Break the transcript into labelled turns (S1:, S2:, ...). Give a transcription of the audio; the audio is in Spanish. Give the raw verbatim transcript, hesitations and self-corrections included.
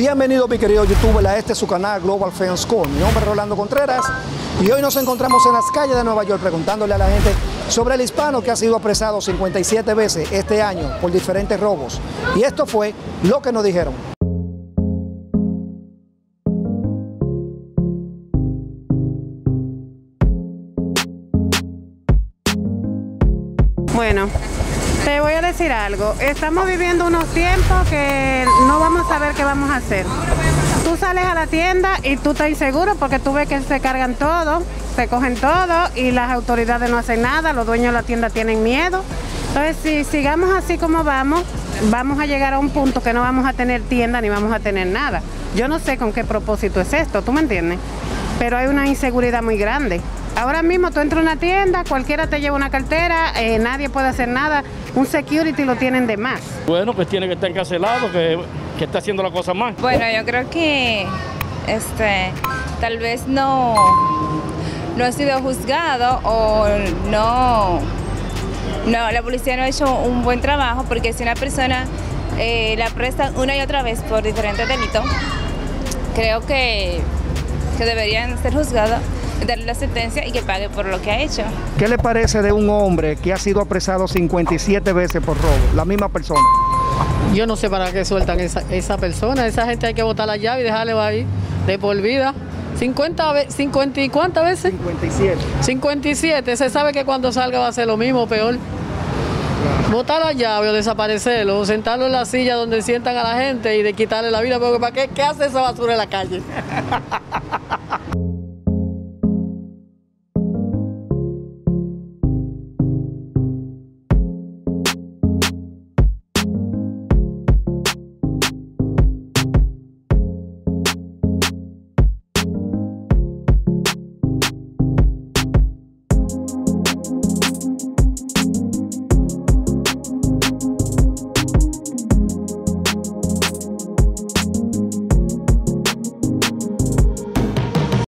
S1: Bienvenido, mi querido youtuber, a este su canal Global Fame Score. Mi nombre es Rolando Contreras y hoy nos encontramos en las calles de Nueva York preguntándole a la gente sobre el hispano que ha sido apresado cincuenta y siete veces este año por diferentes robos. Y esto fue lo que nos dijeron.
S2: Bueno, te voy a decir algo. Estamos viviendo unos tiempos que no vamos a saber qué vamos a hacer. Tú sales a la tienda y tú estás inseguro porque tú ves que se cargan todo, se cogen todo y las autoridades no hacen nada, los dueños de la tienda tienen miedo. Entonces, si sigamos así como vamos, vamos a llegar a un punto que no vamos a tener tienda ni vamos a tener nada. Yo no sé con qué propósito es esto, ¿tú me entiendes? Pero hay una inseguridad muy grande. Ahora mismo tú entras a una tienda, cualquiera te lleva una cartera, eh, nadie puede hacer nada, un security lo tienen de más.
S3: Bueno, pues tiene que estar encarcelado, que, que está haciendo la cosa mal.
S4: Bueno, yo creo que este, tal vez no, no ha sido juzgado o no, no, la policía no ha hecho un buen trabajo, porque si una persona eh, la presta una y otra vez por diferentes delitos, creo que, que deberían ser juzgados, darle la sentencia y que pague por lo que ha hecho.
S1: ¿Qué le parece de un hombre que ha sido apresado cincuenta y siete veces por robo? La misma persona.
S5: Yo no sé para qué sueltan esa, esa persona. Esa gente hay que botar la llave y dejarle ahí de por vida. cincuenta, cincuenta y ¿cuántas veces?
S1: cincuenta y siete.
S5: cincuenta y siete. Se sabe que cuando salga va a ser lo mismo, peor. Botar la llave o desaparecerlo, o sentarlo en la silla donde sientan a la gente y de quitarle la vida, porque ¿para qué, qué hace esa basura en la calle?